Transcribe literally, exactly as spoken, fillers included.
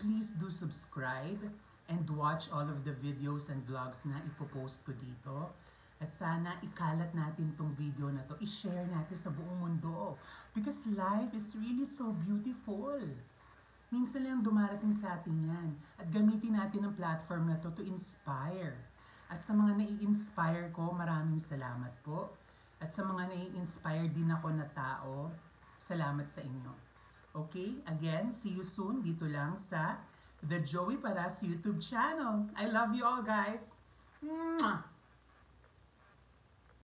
please do subscribe and watch all of the videos and vlogs na ipopost ko dito. At sana ikalat natin tong video na to, i-share natin sa buong mundo. Because life is really so beautiful. Minsan lang dumarating sa atin yan. At gamitin natin ang platform na to to inspire. At sa mga nai-inspire ko, maraming salamat po. At sa mga nai-inspire din ako na tao, salamat sa inyo. Okay? Again, see you soon dito lang sa The Joey Paras YouTube channel. I love you all, guys. Mwah!